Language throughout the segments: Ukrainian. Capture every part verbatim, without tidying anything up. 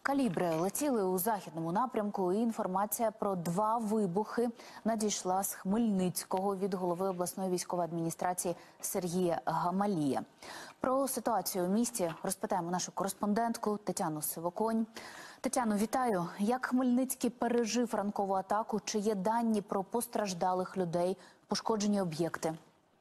Калібри летіли у західному напрямку, і інформація про два вибухи надійшла з Хмельницького від голови обласної військової адміністрації Сергія Гамалія. Про ситуацію у місті розпитаємо нашу кореспондентку Тетяну Сивоконь. Тетяно, вітаю. Як Хмельницький пережив ранкову атаку? Чи є дані про постраждалих людей, пошкоджені об'єкти?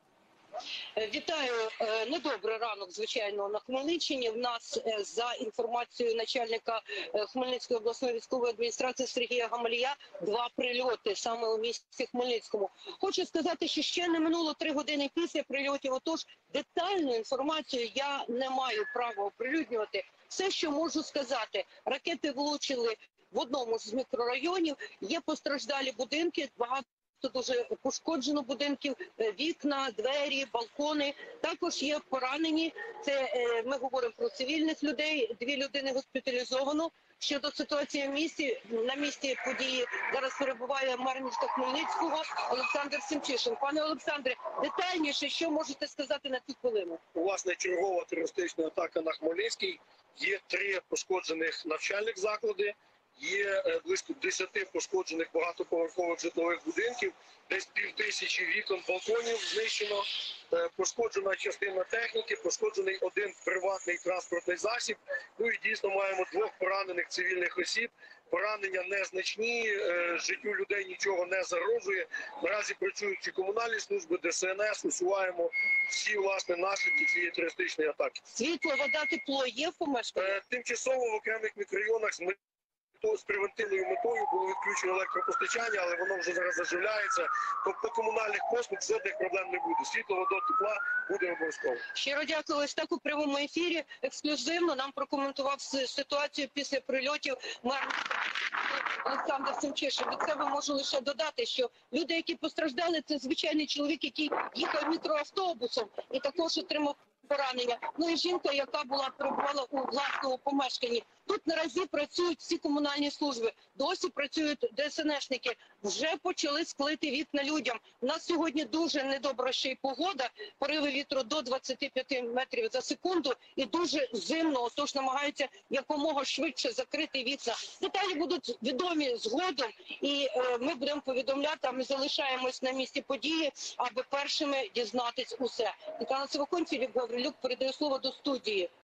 Вітаю. Недобрий ранок, звичайно, на Хмельниччині. В нас, за інформацією начальника Хмельницької обласної військової адміністрації Сергія Гамалія, два прильоти саме у місті Хмельницькому. Хочу сказати, що ще не минуло три години після прильотів, отож детальну інформацію я не маю права оприлюднювати. Все, що можу сказати, ракети влучили в одному з мікрорайонів, є постраждалі будинки, багато дуже пошкоджено будинків, вікна, двері, балкони. Також є поранені. Це ми говоримо про цивільних людей. Дві людини госпіталізовано. Щодо ситуації в місті, на місці події зараз перебуває мер міста Хмельницького Олександр Семчишин. Пане Олександре, детальніше, що можете сказати на цю хвилину? Власне, чергова терористична атака на Хмельницький. Є три пошкоджених навчальних заклади. Є близько десяти пошкоджених багатоповерхових житлових будинків, десь півтисячі вікон, балконів знищено, пошкоджена частина техніки, пошкоджений один приватний транспортний засіб. Ну і дійсно маємо двох поранених цивільних осіб. Поранення незначні, життю людей нічого не загрожує. Наразі працюють ці комунальні служби, Де Се Ен Ес, усуваємо всі, власне, наслідки цієї терористичної атаки. Світло, вода, тепло є в помешканні? Тимчасово в окремих мікрорайонах з превентивною метою було відключено електропостачання, але воно вже зараз заживляється. Тобто комунальних послуг жодних проблем не буде. Світло, вода, тепла буде обов'язково. Щиро дякую. Ось так у прямому ефірі ексклюзивно нам прокоментував ситуацію після прильотів мер Олександр Семчишин. Від себе можу лише додати, що люди, які постраждали, це звичайний чоловік, який їхав мікроавтобусом і також отримав поранення. Ну і жінка, яка була перебувала у власному помешканні. Тут наразі працюють всі комунальні служби, досі працюють Де Се Ен Ешники, вже почали склити вікна людям. У нас сьогодні дуже недобра ще й погода, пориви вітру до двадцяти п'яти метрів за секунду і дуже зимно, отож намагаються якомога швидше закрити вікна. Деталі будуть відомі згодом і е, ми будемо повідомляти, а ми залишаємось на місці події, аби першими дізнатись усе. Тетяна Сивоконь, Філіп Гаврилюк, передаю слово до студії.